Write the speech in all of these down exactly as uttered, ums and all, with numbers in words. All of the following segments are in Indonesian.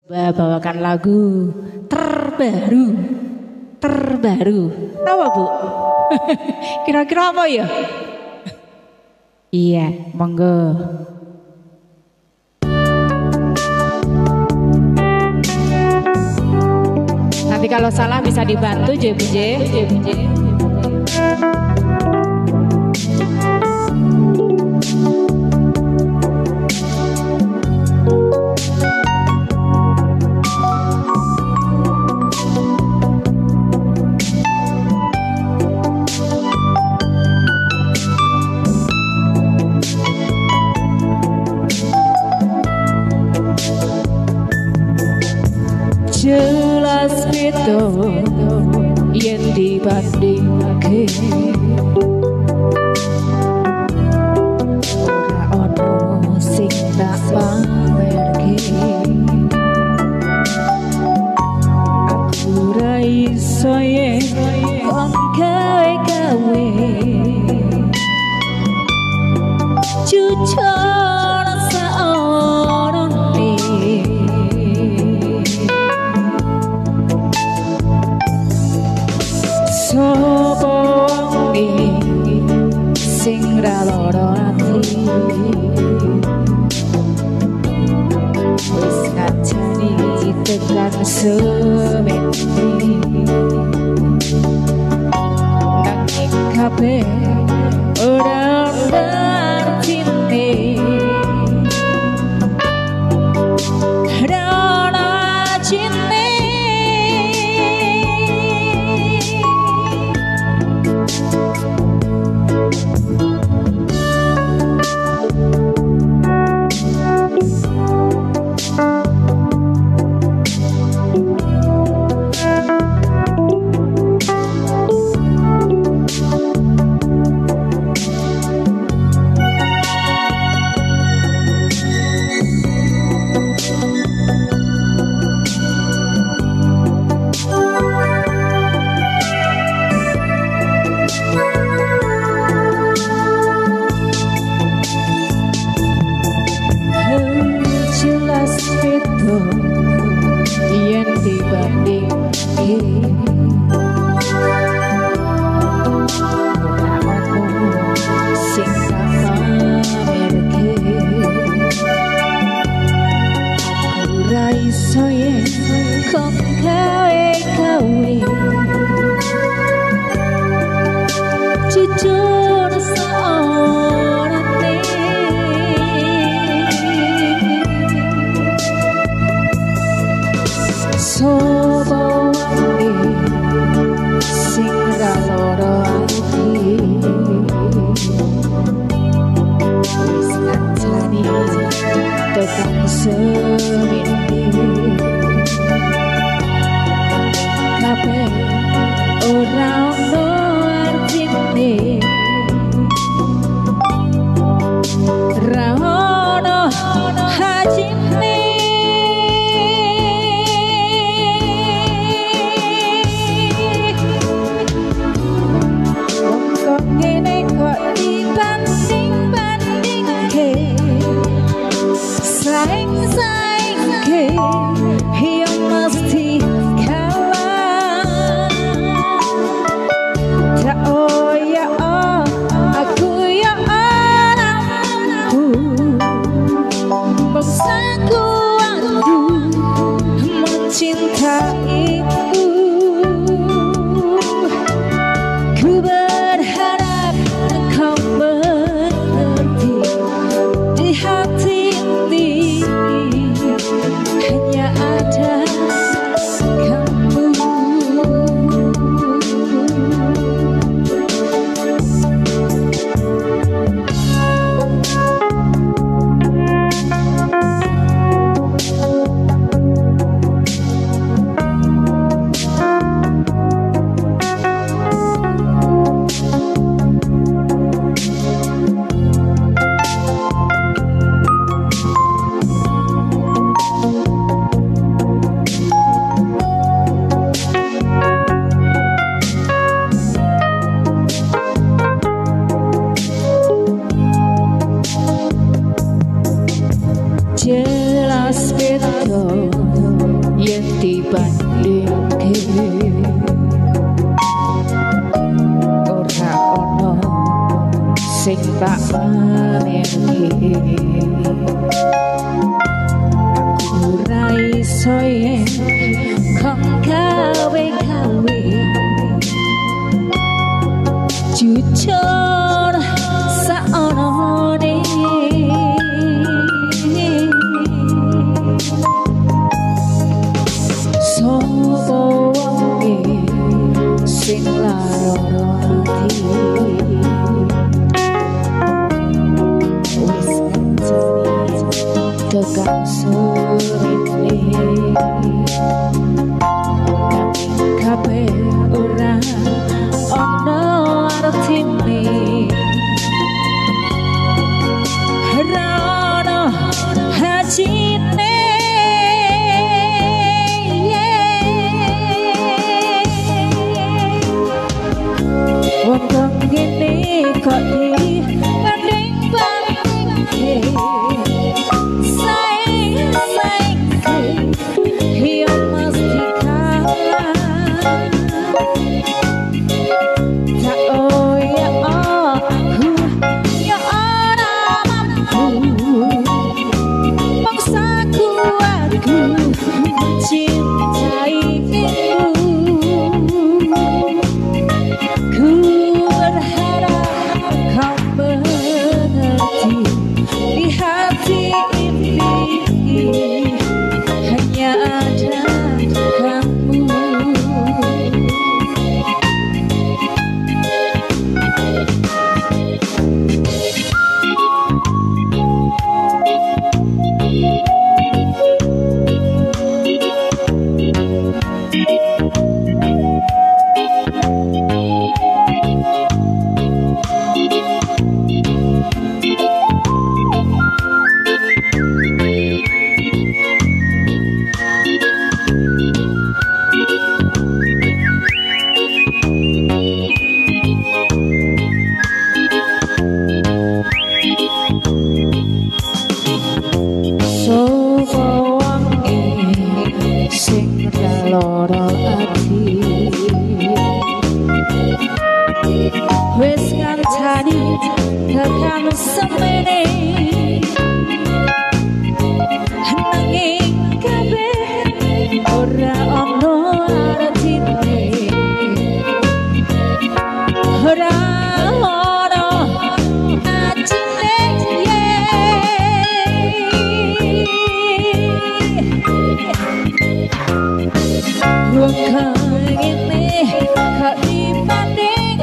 Bawakan lagu terbaru, terbaru. Apa Bu? Kira-kira apa ya? Iya, monggo. Nanti kalau salah bisa dibantu J B J, J B J. Jelas beda yen dibandingake, ora ono sing tak pamerke. Aku ra iso yen kon gawe-gawe, jujur saorone. Sopo iki sing ra lara ati, wis ngajani tekan semene, nanging kabeh ora artine. Ora ana artine. Yen dibandingke, ora ono sing pamerke. Aku ra iso yen kon gawe-gawe, jujur saorane. Sopo iki sing ra lara ati, wis ngajani tekan semene, kabeh ora ono artine. Ra ono artine. Saing-saingke yang mesti kalah. Tak oh ya oh, aku ya orangku, bangsaku aku mencintaimu. Ku berharap kau mengerti di hati ini hanya sing tak mengerti. Aku ra iso yen kok gawe-gawe jujur saonone. Sopo wonge sing lara ati wis ngancani tekan surene kabeh ora ana artine ora ana hajine. Wong ngene kok dikandeng bandingke sae-sae yo mesti kalah. Tak oh ya aku ya ora mampu maksaku aku mencintaimu. Wis ngancani tekan semene nanging kabeh ora ana artine ora ana ajine. Wong ngene kok dibanding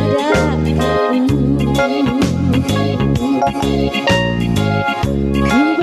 hanya ada kamu.